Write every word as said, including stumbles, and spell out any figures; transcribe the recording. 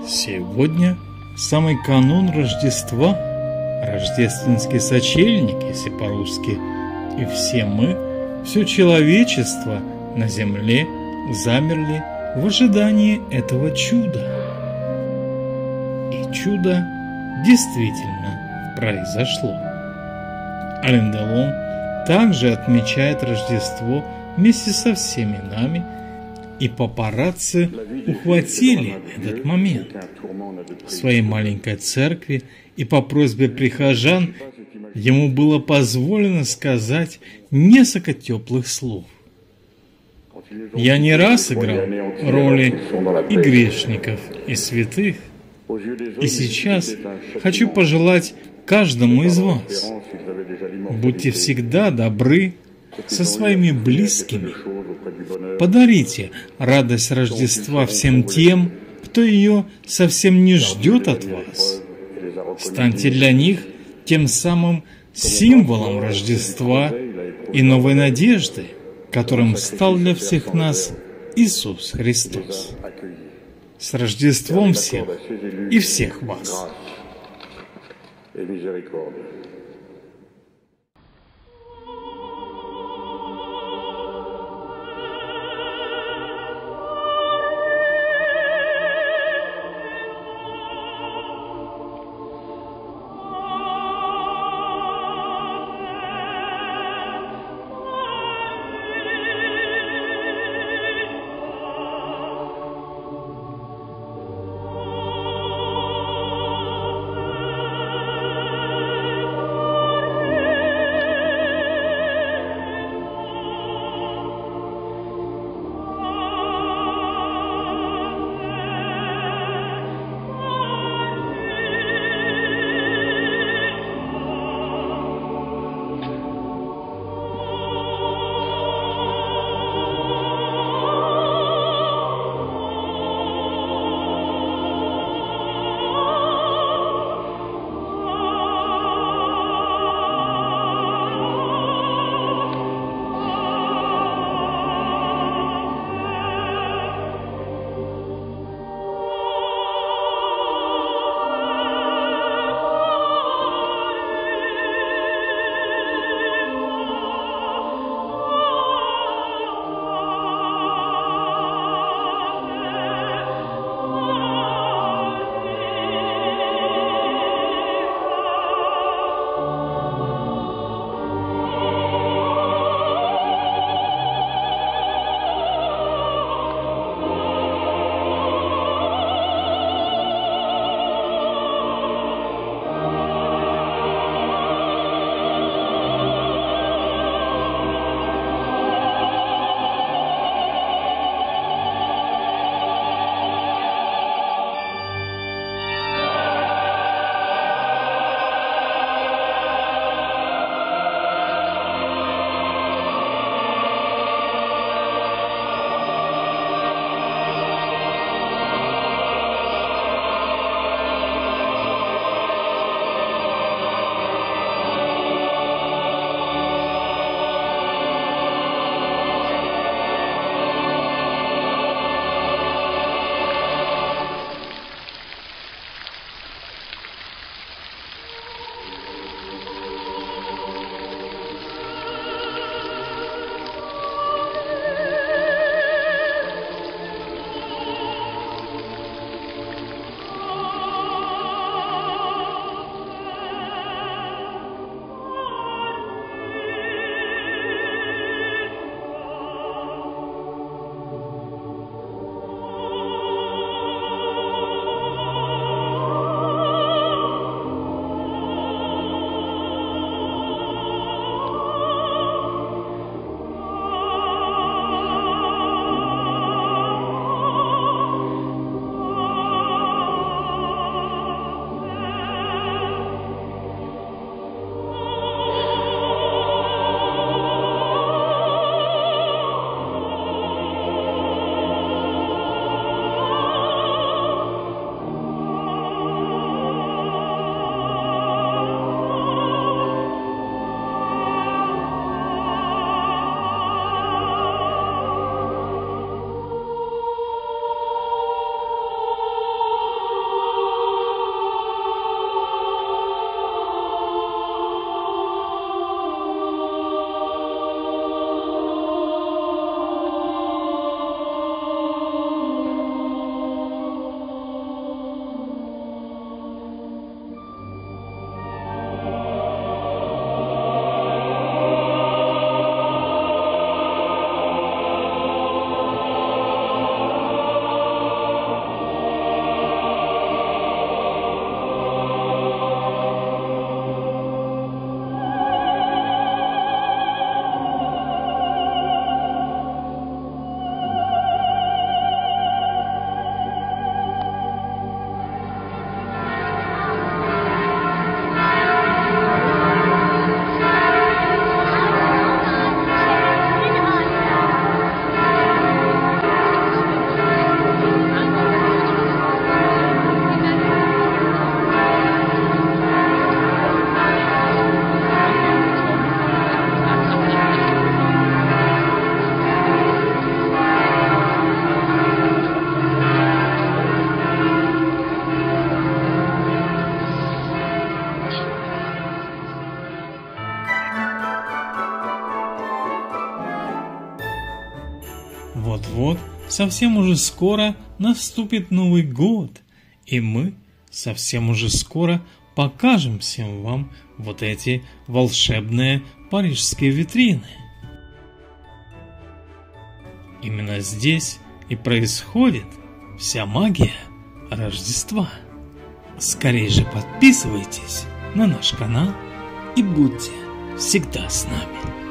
Сегодня самый канун Рождества, рождественский сочельник, если по-русски, и все мы, все человечество на земле замерли в ожидании этого чуда. И чудо действительно произошло. Ален Делон также отмечает Рождество вместе со всеми нами, и папарацци ухватили этот момент. В своей маленькой церкви и по просьбе прихожан ему было позволено сказать несколько теплых слов. Я не раз играл роли и грешников, и святых, и сейчас хочу пожелать каждому из вас: будьте всегда добры со своими близкими. Подарите радость Рождества всем тем, кто ее совсем не ждет от вас. Станьте для них тем самым символом Рождества и новой надежды, которым стал для всех нас Иисус Христос. С Рождеством всех и всех вас! Вот-вот, совсем уже скоро наступит Новый год, и мы совсем уже скоро покажем всем вам вот эти волшебные парижские витрины. Именно здесь и происходит вся магия Рождества. Скорее же подписывайтесь на наш канал и будьте всегда с нами.